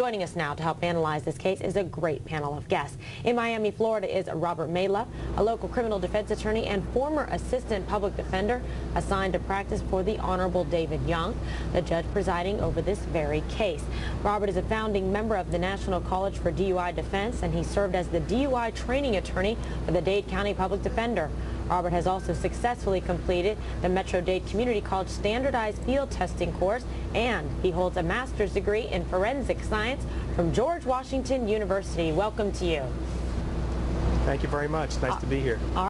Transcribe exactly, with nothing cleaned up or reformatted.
Joining us now to help analyze this case is a great panel of guests. In Miami, Florida is Robert Mela, a local criminal defense attorney and former assistant public defender assigned to practice for the Honorable David Young, the judge presiding over this very case. Robert is a founding member of the National College for D U I Defense, and he served as the D U I training attorney for the Dade County Public Defender. Robert has also successfully completed the Metro-Dade Community College Standardized Field Testing course, and he holds a master's degree in forensic science from George Washington University. Welcome to you. Thank you very much. Nice uh, to be here.